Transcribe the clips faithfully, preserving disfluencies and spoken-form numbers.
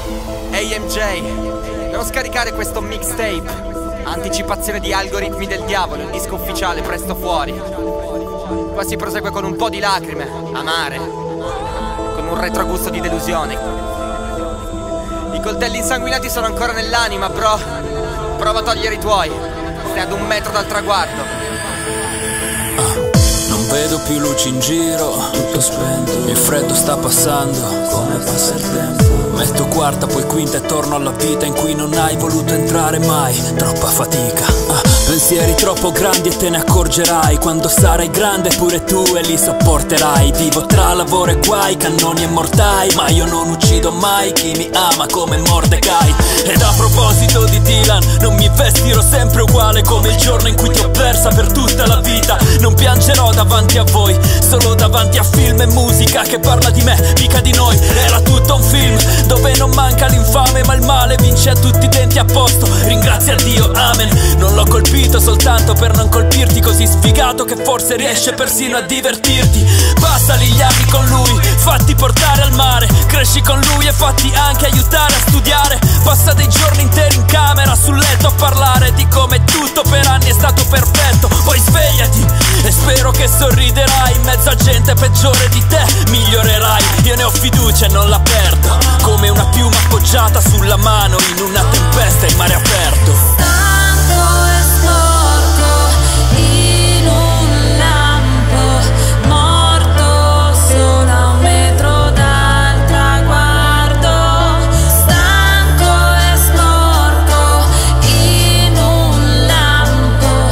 Ehi M J, devo scaricare questo mixtape. Anticipazione di Algoritmi del Diavolo, il disco ufficiale presto fuori. Qua si prosegue con un po' di lacrime, amare, con un retrogusto di delusione. I coltelli insanguinati sono ancora nell'anima, bro. Prova a togliere i tuoi. Stai ad un metro dal traguardo. ah, Non vedo più luci in giro, tutto spento, il freddo sta passando, come passa il tempo. Metto quarta, poi quinta e torno alla vita in cui non hai voluto entrare mai. Troppa fatica, ah, pensieri troppo grandi e te ne accorgerai quando sarai grande pure tu e li sopporterai. Vivo tra lavoro e guai, cannoni e mortai, ma io non uccido mai chi mi ama come Mordecai. Ed a proposito di Dylan, non mi vestirò sempre uguale come il giorno in cui ti ho persa per tutta la vita. Non piangerò davanti a voi, solo davanti a film e musica che parla di me, mica di noi. Era tutto un film dove non manca l'infame ma il male vince a tutti i denti a posto. Ringrazia Dio, amen. Non l'ho colpito soltanto per non colpirti, così sfigato che forse riesce persino a divertirti. Passali gli anni con lui, fatti portare al mare, cresci con lui e fatti anche aiutare a studiare. Passa dei giorni interi in camera sul letto a parlare di come tutto per anni è stato perfetto. Poi svegliati e spero che sorriderai in mezzo a gente peggiore di te. Migliorerai, io ne ho fiducia e non la perdo, come una piuma appoggiata sulla mano in una tempesta in mare aperto. Stanco e sporco in un lampo, morto solo a un metro dal traguardo. Stanco e sporco in un lampo,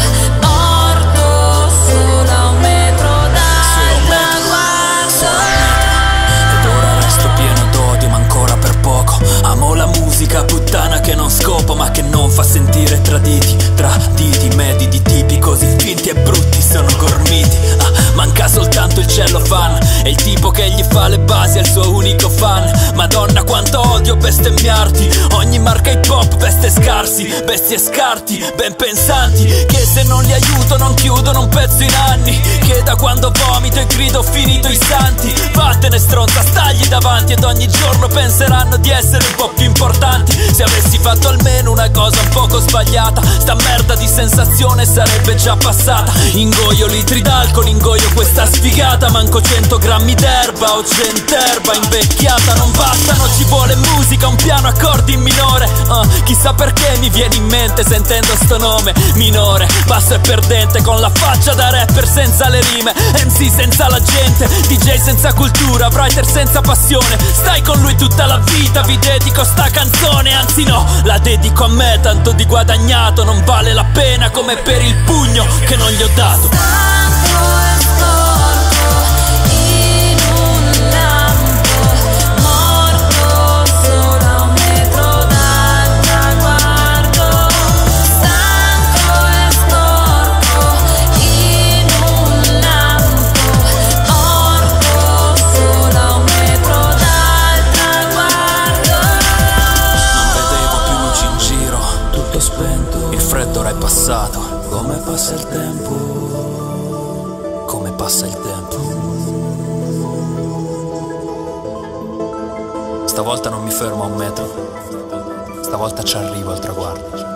morto solo a un metro dal traguardo. Ed ora resto pieno d'odio ma ancora per poco. Amo la musica puttana che non scopo ma che non fa sentire traditi. Traditi, medi di tipi così finti e brutti sono gormiti. Ah, manca soltanto il cellophane e il tipo che gli fa le basi è il suo unico fan. Madonna quanto odio bestemmiarti. Ogni marca hip hop veste scarsi, bestie scarti, ben pensanti, che se non li aiuto non chiudono un pezzo in anni. Che da quando vomito e grido finito i santi. Vattene stronza, stagli davanti ed ogni giorno penseranno di essere un po' più importanti. Se avessi fatto almeno una cosa un poco sbagliata, sta merda di sensazione sarebbe già passata. Ingoio litri d'alcol, ingoio questa sfigata. Manco cento grammi d'erba o cent'erba invecchiata. Non bastano, ci vuole musica, un piano accordi in minore. uh, Chissà perché mi viene in mente sentendo sto nome. Minore, basso e perdente, con la faccia da rapper senza le rime, M C senza la gente, D J senza cultura, writer senza passione. Stai con lui tutta la vita, vi dedico sta canzone. Anzi no, la dedico a me, tanto di guadagnato non vale la pena come per il pugno che non gli ho dato. Stanco e sporco in un lampo, morto solo a un metro dal traguardo. Stanco e sporco in un lampo, morto solo a un metro dal traguardo. Non vedevo più luci in giro, tutto spento, il freddo ora è passato. Come passa il tempo, come passa il tempo. Stavolta non mi fermo a un metro, stavolta ci arrivo al traguardo.